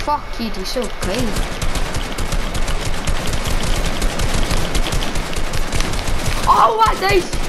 Fuck you, die is zo klein. Oh, wat deze